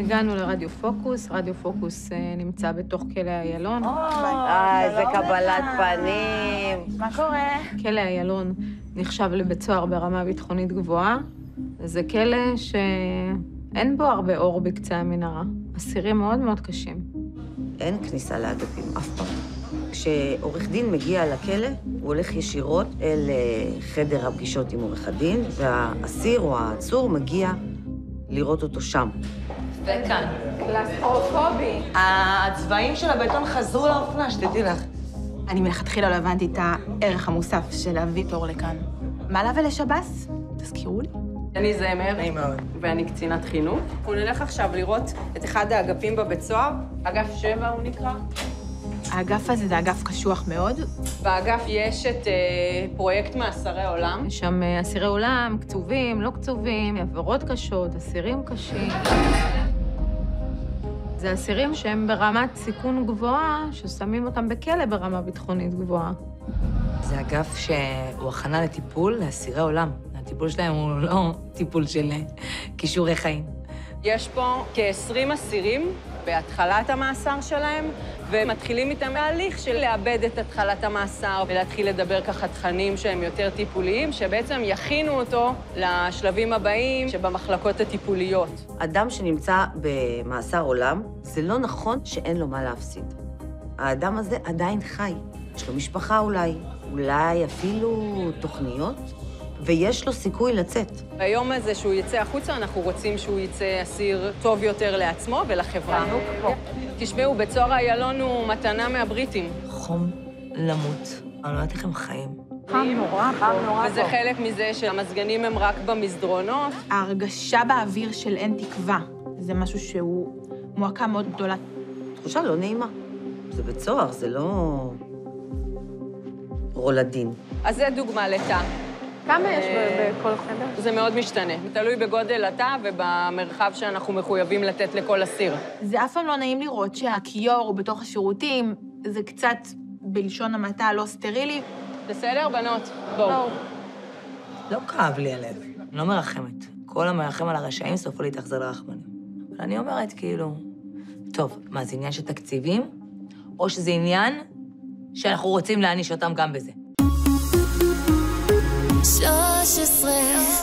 הגענו לרדיו פוקוס, רדיו פוקוס נמצא בתוך כלא איילון. איזה קבלת פנים. מה קורה? כלא איילון נחשב לבית סוהר ברמה ביטחונית גבוהה. זה כלא שאין בו הרבה אור בקצה המנהרה. אסירים מאוד מאוד קשים. אין כניסה לאגפים, אף פעם. כשעורך דין מגיע לכלא, הוא הולך ישירות אל חדר הפגישות עם עורך הדין, והאסיר או העצור מגיע לראות אותו שם. וכאן. קלסטרופובי. הצבעים של הבטון חזרו לאופנה, שתדעי לך. אני מלכתחילה לא הבנתי את הערך המוסף של להביא תור לכאן. מה לה ולשב"ס? תזכירו לי. אני זמר, נעים מאוד. ואני קצינת חינוך. אנחנו נלך עכשיו לראות את אחד האגפים בבית סוהר, אגף 7 הוא נקרא. האגף הזה זה אגף קשוח מאוד. באגף יש את פרויקט מאסרי עולם. יש שם אסירי עולם, קצובים, לא קצובים, עבירות קשות, אסירים קשים. זה אסירים שהם ברמת סיכון גבוהה, ששמים אותם בכלא ברמה ביטחונית גבוהה. זה אגף שהוא הכנה לטיפול לאסירי עולם. הטיפול שלהם הוא לא טיפול של כישורי חיים. יש פה כ-20 אסירים בהתחלת המאסר שלהם, ומתחילים איתם ההליך של לאבד את התחלת המאסר ולהתחיל לדבר ככה תכנים שהם יותר טיפוליים, שבעצם יכינו אותו לשלבים הבאים שבמחלקות הטיפוליות. אדם שנמצא במאסר עולם, זה לא נכון שאין לו מה להפסיד. האדם הזה עדיין חי. יש לו משפחה אולי אפילו תוכניות, ויש לו סיכוי לצאת. ביום הזה שהוא יצא החוצה, אנחנו רוצים שהוא יצא אסיר טוב יותר לעצמו ולחברה. תשמעו, בית סוהר איילון הוא מתנה מהבריטים. חום למות. אני לא יודעת איך הם חיים. חם נורא. וזה חלק מזה שהמזגנים הם רק במסדרונות. ההרגשה באוויר של אין תקווה, זה משהו שהוא מועקה מאוד גדולה. תחושה לא נעימה. זה בית סוהר, זה לא רולדין. אז זה דוגמה לתא. כמה יש בכל חדר? זה מאוד משתנה. תלוי בגודל התא ובמרחב שאנחנו מחויבים לתת לכל אסיר. זה אף פעם לא נעים לראות שהכיור הוא בתוך השירותים, זה קצת בלשון המעטה לא סטרילי. בסדר, בנות? בואו. לא כאב לי הלב. אני לא מרחמת. כל המרחם על הרשעים סופו להתאכזר לרחמנים. אבל אני אומרת כאילו, טוב, מה, זה עניין של תקציבים? או שזה עניין שאנחנו רוצים להעניש אותם גם בזה? 13